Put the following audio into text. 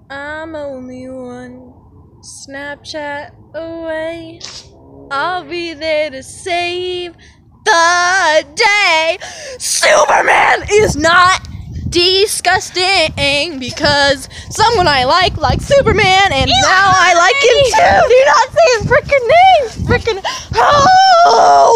I'm only one Snapchat away. I'll be there to save the day. Superman is not disgusting because someone I like likes Superman, and now I like him too. Do not say his freaking name. Freaking. Oh!